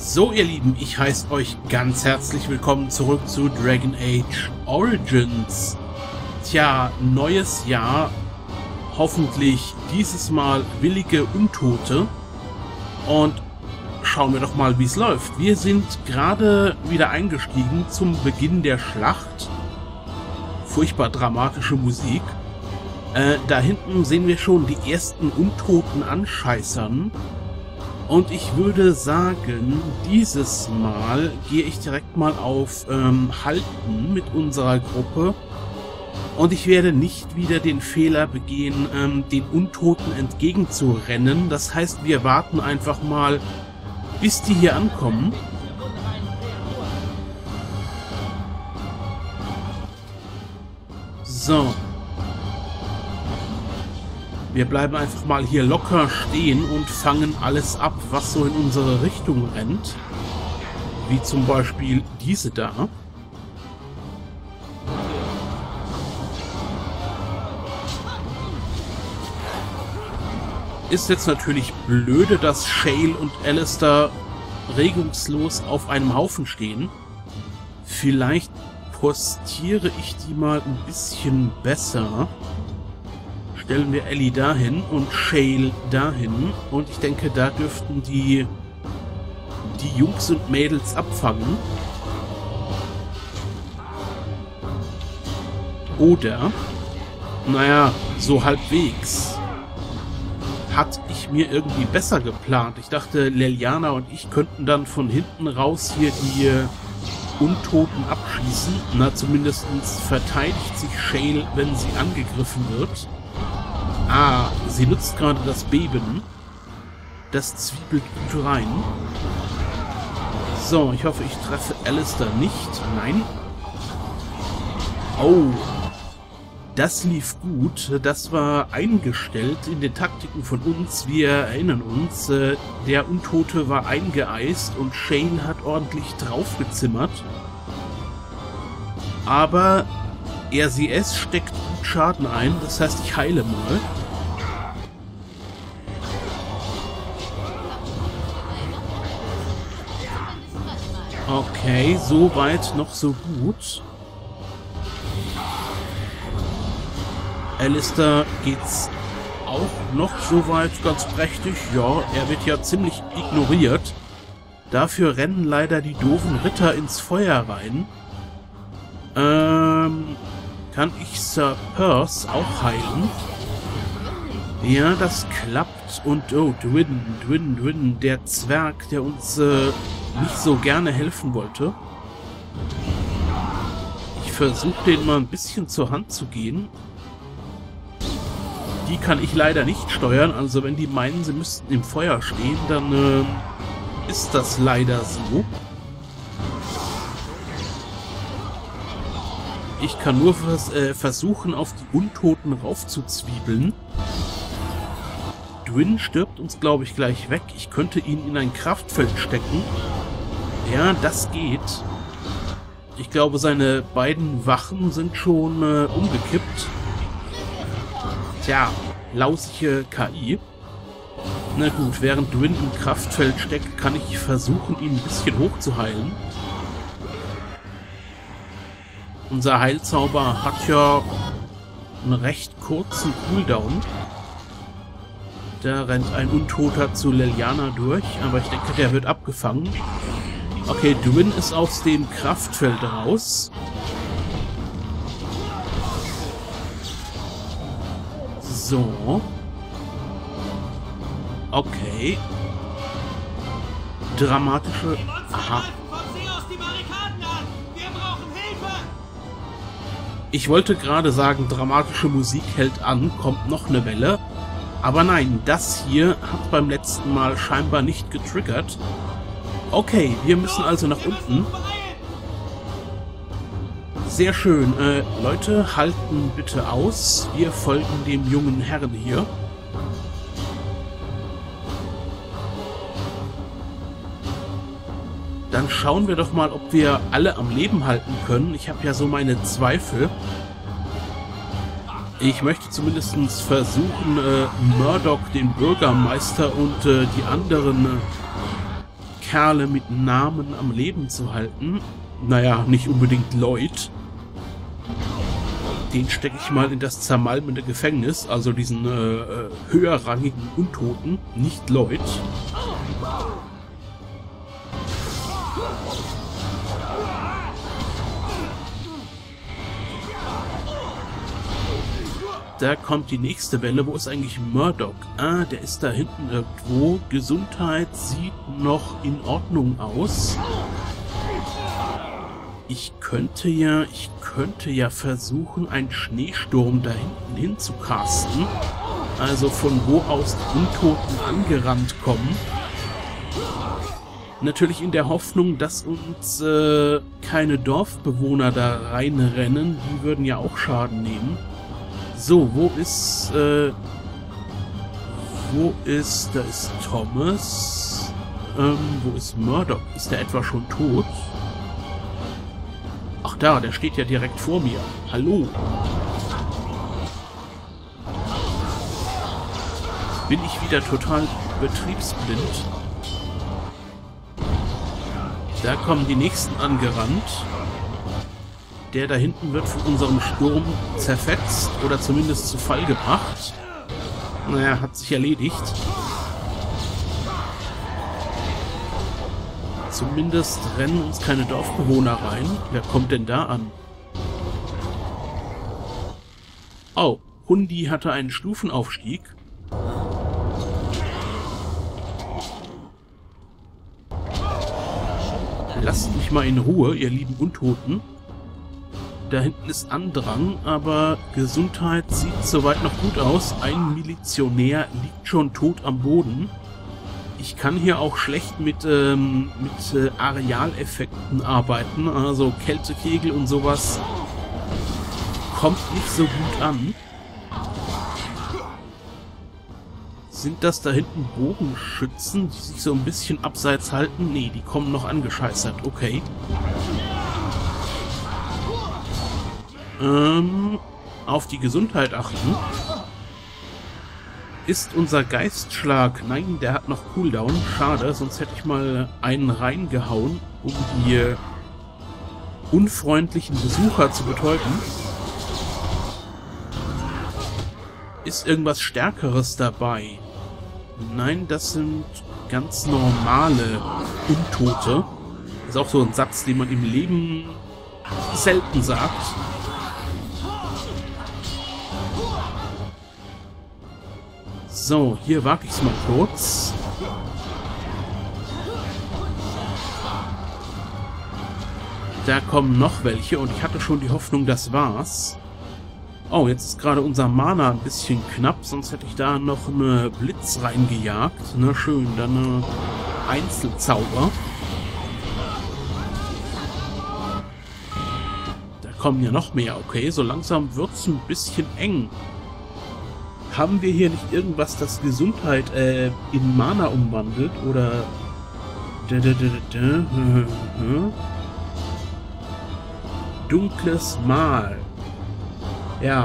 So ihr Lieben, ich heiße euch ganz herzlich willkommen zurück zu Dragon Age Origins. Tja, neues Jahr, hoffentlich dieses Mal willige Untote und schauen wir doch mal, wie es läuft. Wir sind gerade wieder eingestiegen zum Beginn der Schlacht. Furchtbar dramatische Musik. Da hinten sehen wir schon die ersten Untoten anscheißern. Und ich würde sagen, dieses Mal gehe ich direkt mal auf Halten mit unserer Gruppe. Und ich werde nicht wieder den Fehler begehen, den Untoten entgegenzurennen. Das heißt, wir warten einfach mal, bis die hier ankommen. So. Wir bleiben einfach mal hier locker stehen und fangen alles ab, was so in unsere Richtung rennt. Wie zum Beispiel diese da. Ist jetzt natürlich blöde, dass Shale und Alistair regungslos auf einem Haufen stehen. Vielleicht postiere ich die mal ein bisschen besser. Stellen wir Ellie dahin und Shale dahin. Und ich denke, da dürften die Jungs und Mädels abfangen. Oder, naja, so halbwegs. Hatte ich mir irgendwie besser geplant. Ich dachte, Leliana und ich könnten dann von hinten raus hier die Untoten abschießen. Na, zumindest verteidigt sich Shale, wenn sie angegriffen wird. Ah, sie nutzt gerade das Beben. Das zwiebelt gut rein. So, ich hoffe, ich treffe Alistair nicht. Nein. Oh. Das lief gut. Das war eingestellt in den Taktiken von uns. Wir erinnern uns, der Untote war eingeeist und Shane hat ordentlich draufgezimmert. Aber RCS steckt gut Schaden ein. Das heißt, ich heile mal. Okay, so weit noch so gut. Alistair geht's auch noch so weit ganz prächtig. Ja, er wird ja ziemlich ignoriert. Dafür rennen leider die doofen Ritter ins Feuer rein. Kann ich Sir Perce auch heilen? Ja, das klappt. Und oh, Dwin, der Zwerg, der uns nicht so gerne helfen wollte. Ich versuche den mal ein bisschen zur Hand zu gehen. Die kann ich leider nicht steuern, also wenn die meinen, sie müssten im Feuer stehen, dann ist das leider so. Ich kann nur versuchen, auf die Untoten raufzuzwiebeln. Dwin stirbt uns, glaube ich, gleich weg. Ich könnte ihn in ein Kraftfeld stecken. Ja, das geht. Ich glaube, seine beiden Wachen sind schon umgekippt. Tja, lausige KI. Na gut, während Dwin im Kraftfeld steckt, kann ich versuchen, ihn ein bisschen hochzuheilen. Unser Heilzauber hat ja einen recht kurzen Cooldown. Da rennt ein Untoter zu Leliana durch, aber ich denke, der wird abgefangen. Okay, Dwin ist aus dem Kraftfeld raus. So. Okay. Dramatische... Aha. Ich wollte gerade sagen, dramatische Musik hält an, kommt noch eine Welle. Aber nein, das hier hat beim letzten Mal scheinbar nicht getriggert. Okay, wir müssen also nach unten. Sehr schön. Leute, halten bitte aus. Wir folgen dem jungen Herrn hier. Dann schauen wir doch mal, ob wir alle am Leben halten können. Ich habe ja so meine Zweifel. Ich möchte zumindest versuchen, Murdoch, den Bürgermeister und die anderen Kerle mit Namen am Leben zu halten. Naja, nicht unbedingt Lloyd. Den stecke ich mal in das zermalmende Gefängnis, also diesen höherrangigen Untoten, nicht Lloyd. Da kommt die nächste Welle. Wo ist eigentlich Murdoch? Ah, der ist da hinten irgendwo. Gesundheit sieht noch in Ordnung aus. Ich könnte ja versuchen, einen Schneesturm da hinten hin zu casten. Also von wo aus die Untoten angerannt kommen. Natürlich in der Hoffnung, dass uns keine Dorfbewohner da reinrennen. Die würden ja auch Schaden nehmen. So, da ist Thomas. Wo ist Murdoch? Ist der etwa schon tot? Ach da, der steht ja direkt vor mir. Hallo. Bin ich wieder total betriebsblind? Da kommen die nächsten angerannt. Der da hinten wird von unserem Sturm zerfetzt oder zumindest zu Fall gebracht. Naja, hat sich erledigt. Zumindest rennen uns keine Dorfbewohner rein. Wer kommt denn da an? Oh, Hundi hatte einen Stufenaufstieg. Lasst mich mal in Ruhe, ihr lieben Untoten. Da hinten ist Andrang, aber Gesundheit sieht soweit noch gut aus. Ein Milizionär liegt schon tot am Boden. Ich kann hier auch schlecht mit Arealeffekten arbeiten, also Kältekegel und sowas kommt nicht so gut an. Sind das da hinten Bogenschützen, die sich so ein bisschen abseits halten? Nee, die kommen noch angescheißert, okay. Auf die Gesundheit achten. Ist unser Geistschlag... Nein, der hat noch Cooldown. Schade, sonst hätte ich mal einen reingehauen, um die unfreundlichen Besucher zu betäuben. Ist irgendwas Stärkeres dabei? Nein, das sind ganz normale Untote. Das ist auch so ein Satz, den man im Leben selten sagt. So, hier wage ich es mal kurz. Da kommen noch welche und ich hatte schon die Hoffnung, das war's. Oh, jetzt ist gerade unser Mana ein bisschen knapp, sonst hätte ich da noch eine Blitz reingejagt. Na schön, dann eine Einzelzauber. Da kommen ja noch mehr, okay, so langsam wird's ein bisschen eng. Haben wir hier nicht irgendwas, das Gesundheit in Mana umwandelt? Oder... Dunkles Mal. Ja.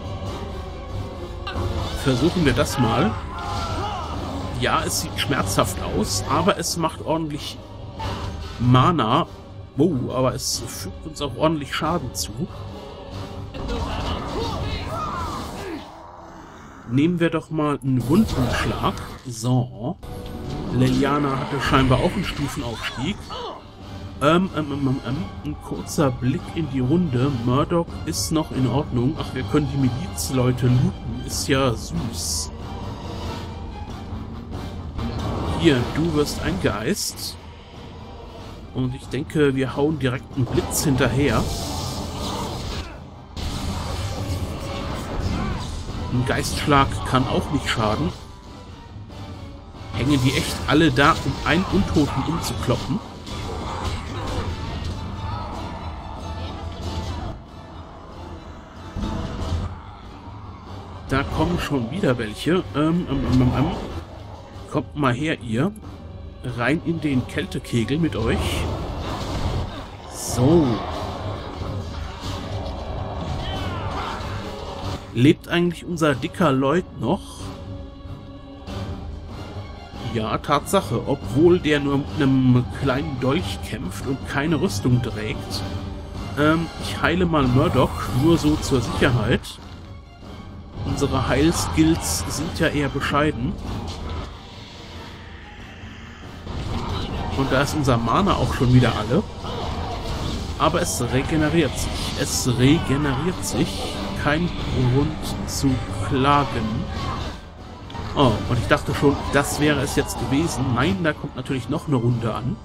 Versuchen wir das mal. Ja, es sieht schmerzhaft aus, aber es macht ordentlich Mana. Oh, aber es fügt uns auch ordentlich Schaden zu. Nehmen wir doch mal einen Wundumschlag. So. Leliana hatte scheinbar auch einen Stufenaufstieg. Ein kurzer Blick in die Runde. Murdoch ist noch in Ordnung. Ach, wir können die Milizleute looten. Ist ja süß. Hier, du wirst eingeeist. Und ich denke, wir hauen direkt einen Blitz hinterher. Ein Geistschlag kann auch nicht schaden. Hängen die echt alle da, um einen Untoten umzukloppen? Da kommen schon wieder welche. Kommt mal her, ihr. Rein in den Kältekegel mit euch. So. Lebt eigentlich unser dicker Lloyd noch? ja, Tatsache. Obwohl der nur mit einem kleinen Dolch kämpft und keine Rüstung trägt. Ich heile mal Murdoch, nur so zur Sicherheit. Unsere Heilskills sind ja eher bescheiden. Und da ist unser Mana auch schon wieder alle. Aber es regeneriert sich. Es regeneriert sich. Kein Grund zu klagen. Oh, und ich dachte schon, das wäre es jetzt gewesen. Nein, da kommt natürlich noch eine Runde an.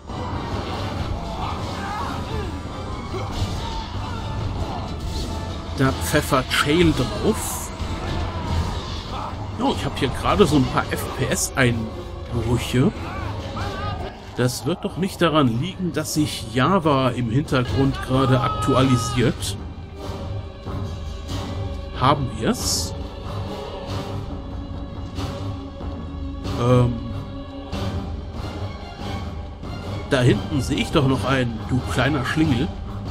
Da pfeffert Shale drauf. Oh, ich habe hier gerade so ein paar FPS-Einbrüche. Das wird doch nicht daran liegen, dass sich Java im Hintergrund gerade aktualisiert. Haben wir es? Da hinten sehe ich doch noch einen, du kleiner Schlingel.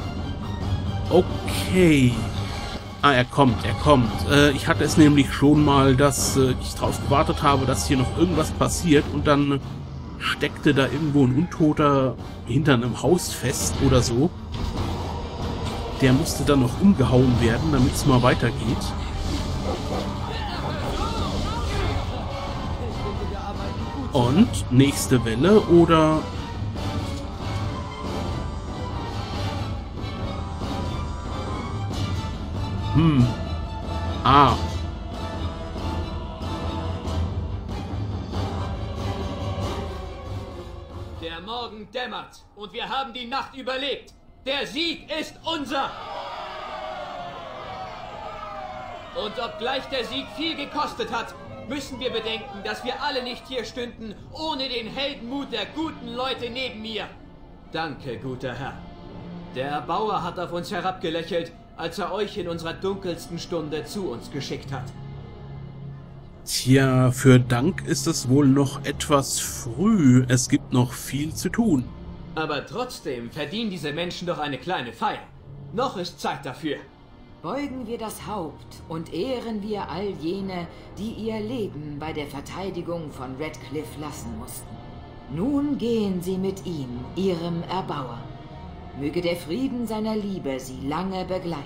Okay. Ah, er kommt. Ich hatte es nämlich schon mal, dass ich darauf gewartet habe, dass hier noch irgendwas passiert und dann steckte da irgendwo ein Untoter hinter einem Haus fest oder so. Der musste dann noch umgehauen werden, damit es mal weitergeht. Und nächste Welle oder... Ah. Der Morgen dämmert und wir haben die Nacht überlebt. Der Sieg ist unser. Und obgleich der Sieg viel gekostet hat, müssen wir bedenken, dass wir alle nicht hier stünden, ohne den Heldenmut der guten Leute neben mir. Danke, guter Herr. Der Erbauer hat auf uns herabgelächelt, als er euch in unserer dunkelsten Stunde zu uns geschickt hat. Tja, für Dank ist es wohl noch etwas früh. Es gibt noch viel zu tun. Aber trotzdem verdienen diese Menschen doch eine kleine Feier. Noch ist Zeit dafür. Beugen wir das Haupt und ehren wir all jene, die ihr Leben bei der Verteidigung von Redcliffe lassen mussten. Nun gehen sie mit ihm, ihrem Erbauer. Möge der Frieden seiner Liebe sie lange begleiten.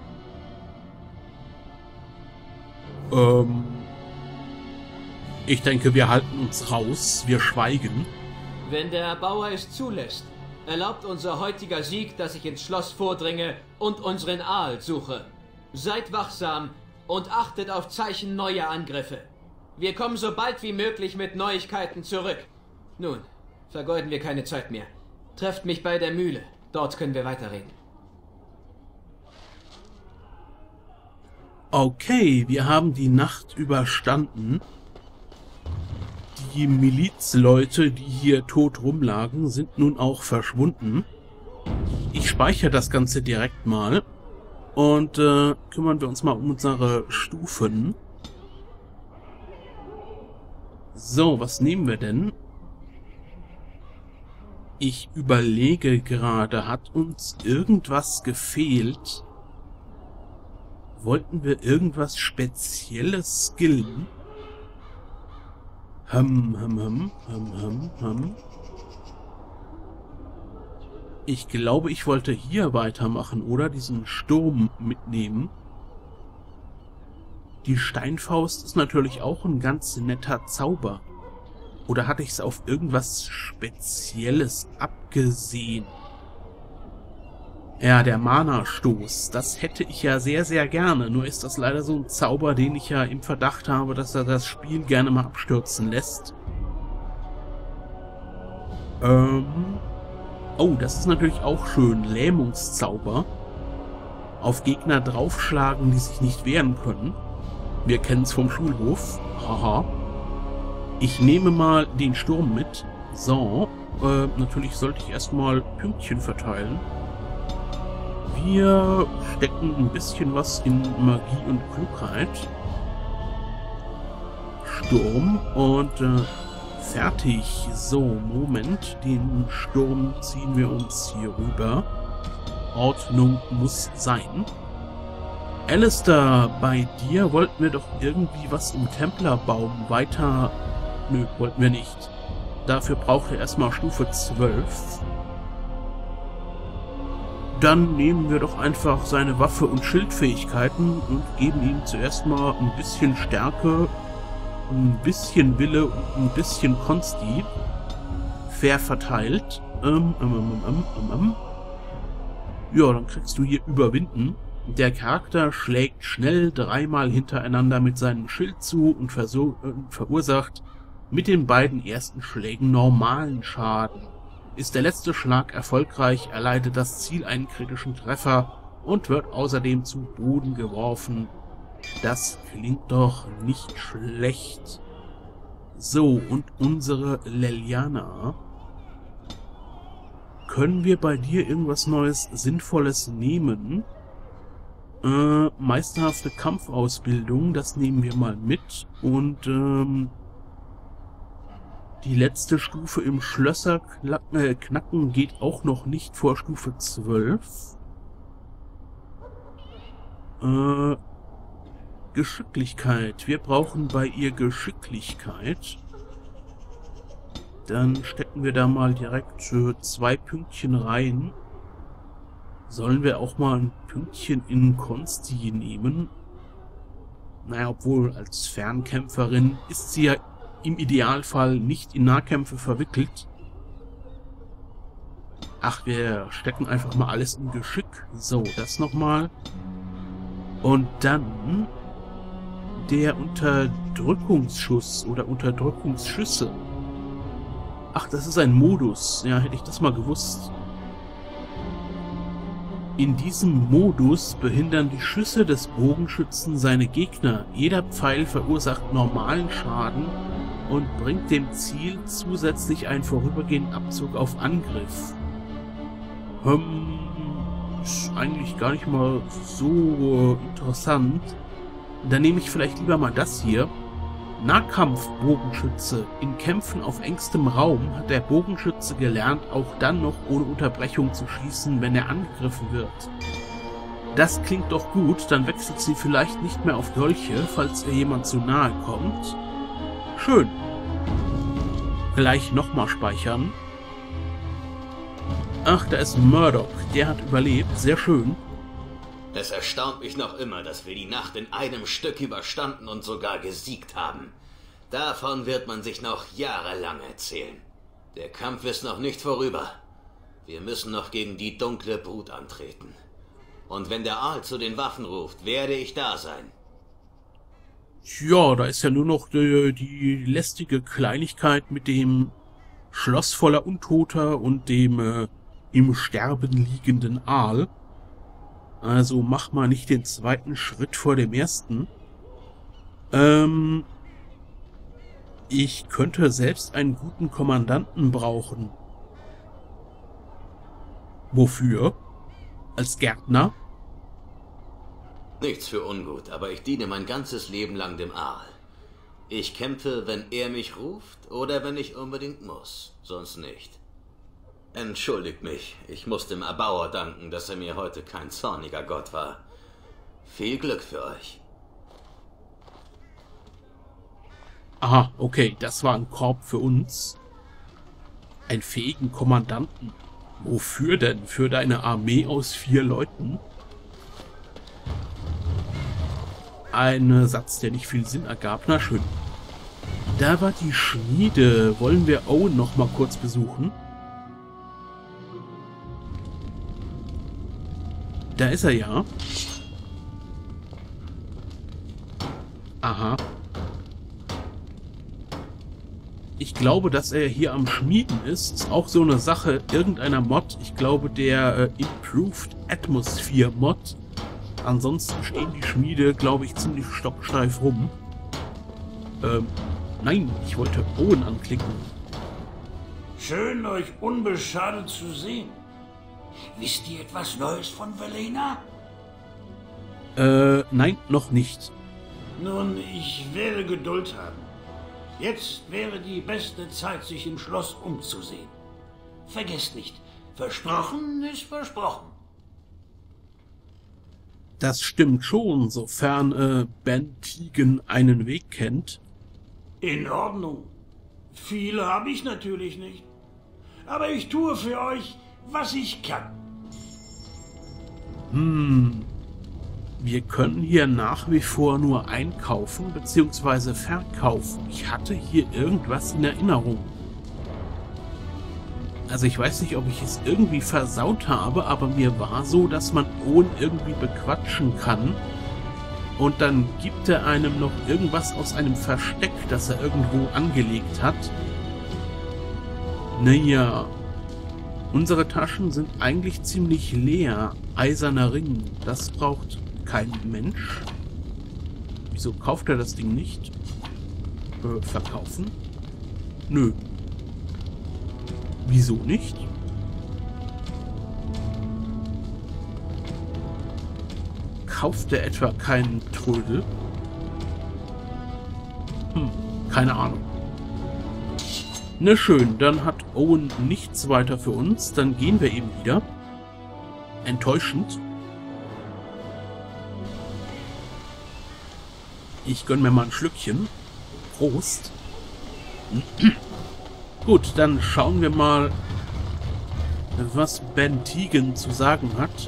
Ich denke, wir halten uns raus. Wir schweigen. Wenn der Erbauer es zulässt, erlaubt unser heutiger Sieg, dass ich ins Schloss vordringe und unseren Aal suche. Seid wachsam und achtet auf Zeichen neuer Angriffe. Wir kommen so bald wie möglich mit Neuigkeiten zurück. Nun, vergeuden wir keine Zeit mehr. Trefft mich bei der Mühle. Dort können wir weiterreden. Okay, wir haben die Nacht überstanden. Die Milizleute, die hier tot rumlagen, sind nun auch verschwunden. Ich speichere das Ganze direkt mal. Und kümmern wir uns mal um unsere Stufen. So, was nehmen wir denn? Ich überlege gerade, hat uns irgendwas gefehlt? Wollten wir irgendwas Spezielles skillen? Ich glaube, ich wollte hier weitermachen, oder? Diesen Sturm mitnehmen. Die Steinfaust ist natürlich auch ein ganz netter Zauber. Oder hatte ich es auf irgendwas Spezielles abgesehen? Ja, der Mana-Stoß. Das hätte ich ja sehr, sehr gerne. Nur ist das leider so ein Zauber, den ich ja im Verdacht habe, dass er das Spiel gerne mal abstürzen lässt. Oh, das ist natürlich auch schön. Lähmungszauber. Auf Gegner draufschlagen, die sich nicht wehren können. Wir kennen es vom Schulhof. Haha. Ich nehme mal den Sturm mit. So, natürlich sollte ich erstmal Pünktchen verteilen. Wir stecken ein bisschen was in Magie und Klugheit. Sturm und fertig. So, Moment. Den Sturm ziehen wir uns hier rüber. Ordnung muss sein. Alistair, bei dir wollten wir doch irgendwie was im Templerbaum weiter... Nö, wollten wir nicht. Dafür braucht er erstmal Stufe 12. Dann nehmen wir doch einfach seine Waffe- und Schildfähigkeiten und geben ihm zuerst mal ein bisschen Stärke, ein bisschen Wille und ein bisschen Konsti. Fair verteilt. Ja, dann kriegst du hier Überwinden. Der Charakter schlägt schnell 3-mal hintereinander mit seinem Schild zu und verursacht mit den beiden ersten Schlägen normalen Schaden. Ist der letzte Schlag erfolgreich, erleidet das Ziel einen kritischen Treffer und wird außerdem zu Boden geworfen. Das klingt doch nicht schlecht. So, und unsere Leliana. Können wir bei dir irgendwas Neues, Sinnvolles nehmen? Meisterhafte Kampfausbildung, das nehmen wir mal mit. Und die letzte Stufe im Schlösserknacken geht auch noch nicht vor Stufe 12. Geschicklichkeit. Wir brauchen bei ihr Geschicklichkeit. Dann stecken wir da mal direkt 2 Pünktchen rein. Sollen wir auch mal ein Pünktchen in Konsti nehmen? Naja, obwohl als Fernkämpferin ist sie ja im Idealfall nicht in Nahkämpfe verwickelt. Ach, wir stecken einfach mal alles in Geschick. So, das nochmal. Und dann der Unterdrückungsschuss oder Unterdrückungsschüsse. Ach, das ist ein Modus. Ja, hätte ich das mal gewusst. In diesem Modus behindern die Schüsse des Bogenschützen seine Gegner. Jeder Pfeil verursacht normalen Schaden und bringt dem Ziel zusätzlich einen vorübergehenden Abzug auf Angriff. Ist eigentlich gar nicht mal so interessant. Dann nehme ich vielleicht lieber mal das hier. Nahkampf-Bogenschütze. In Kämpfen auf engstem Raum hat der Bogenschütze gelernt, auch dann noch ohne Unterbrechung zu schießen, wenn er angegriffen wird. Das klingt doch gut, dann wechselt sie vielleicht nicht mehr auf Dolche, falls ihr jemand zu nahe kommt. Schön. Gleich nochmal speichern. Ach, da ist Murdoch. Der hat überlebt. Sehr schön. Es erstaunt mich noch immer, dass wir die Nacht in einem Stück überstanden und sogar gesiegt haben. Davon wird man sich noch jahrelang erzählen. Der Kampf ist noch nicht vorüber. Wir müssen noch gegen die dunkle Brut antreten. Und wenn der Aal zu den Waffen ruft, werde ich da sein. Ja, da ist ja nur noch die lästige Kleinigkeit mit dem Schloss voller Untoter und dem im Sterben liegenden Aal. Also mach mal nicht den zweiten Schritt vor dem ersten. Ich könnte selbst einen guten Kommandanten brauchen. Wofür? Als Gärtner? Nichts für ungut, aber ich diene mein ganzes Leben lang dem Aal. Ich kämpfe, wenn er mich ruft oder wenn ich unbedingt muss, sonst nicht. Entschuldigt mich, ich muss dem Erbauer danken, dass er mir heute kein zorniger Gott war. Viel Glück für euch. Aha, okay, das war ein Korb für uns. Einen fähigen Kommandanten. Wofür denn? Für deine Armee aus 4 Leuten? Ein Satz, der nicht viel Sinn ergab. Na schön. Da war die Schmiede. Wollen wir Owen noch mal kurz besuchen? Da ist er ja. Aha. Ich glaube, dass er hier am Schmieden ist. Ist auch so eine Sache. Irgendeiner Mod. Ich glaube, der Improved Atmosphere Mod. Ansonsten stehen die Schmiede, glaube ich, ziemlich stocksteif rum. Nein, ich wollte Owen anklicken. Schön, euch unbeschadet zu sehen. Wisst ihr etwas Neues von Valena? Nein, noch nicht. Nun, ich werde Geduld haben. Jetzt wäre die beste Zeit, sich im Schloss umzusehen. Vergesst nicht, versprochen ist versprochen. Das stimmt schon, sofern Ben Tegan einen Weg kennt. In Ordnung. Viele habe ich natürlich nicht. Aber ich tue für euch, was ich kann. Wir können hier nach wie vor nur einkaufen bzw. verkaufen. Ich hatte hier irgendwas in Erinnerung. Also ich weiß nicht, ob ich es irgendwie versaut habe, aber mir war so, dass man Owen irgendwie bequatschen kann. Und dann gibt er einem noch irgendwas aus einem Versteck, das er irgendwo angelegt hat. Naja, unsere Taschen sind eigentlich ziemlich leer. Eiserner Ring, das braucht kein Mensch. Wieso kauft er das Ding nicht? Verkaufen? Nö. Wieso nicht? Kauft er etwa keinen Trödel? Keine Ahnung. Na schön, dann hat Owen nichts weiter für uns. Dann gehen wir eben wieder. Enttäuschend. Ich gönn mir mal ein Schlückchen. Prost. Gut, dann schauen wir mal, was Ben Teagan zu sagen hat.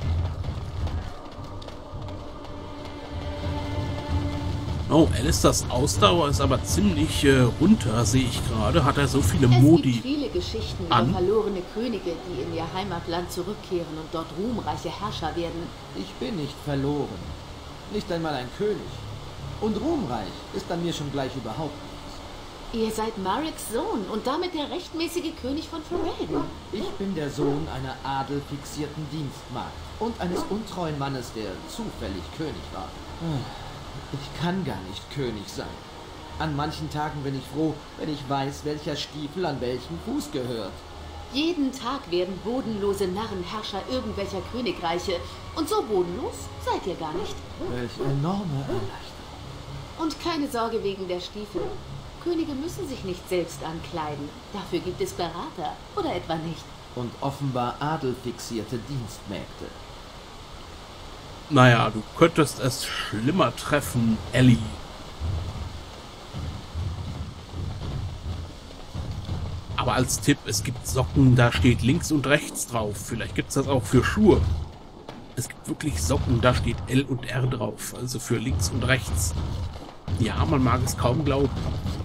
Oh, Alistairs Ausdauer ist aber ziemlich runter, sehe ich gerade. Hat er so viele Modi Es gibt viele Geschichten über verlorene Könige, die in ihr Heimatland zurückkehren und dort ruhmreiche Herrscher werden. Ich bin nicht verloren. Nicht einmal ein König. Und ruhmreich ist an mir schon gleich überhaupt nichts. Ihr seid Mareks Sohn und damit der rechtmäßige König von Ferelden. Ich bin der Sohn einer adelfixierten Dienstmagd und eines untreuen Mannes, der zufällig König war. Ich kann gar nicht König sein. An manchen Tagen bin ich froh, wenn ich weiß, welcher Stiefel an welchen Fuß gehört. Jeden Tag werden bodenlose Narrenherrscher irgendwelcher Königreiche. Und so bodenlos seid ihr gar nicht. Welch enorme Erleichterung. Und keine Sorge wegen der Stiefel. Könige müssen sich nicht selbst ankleiden. Dafür gibt es Berater. Oder etwa nicht? Und offenbar adelfixierte Dienstmägde. Naja, du könntest es schlimmer treffen, Ellie. Aber als Tipp, es gibt Socken, da steht links und rechts drauf. Vielleicht gibt es das auch für Schuhe. Es gibt wirklich Socken, da steht L und R drauf. Also für links und rechts. Ja, man mag es kaum glauben.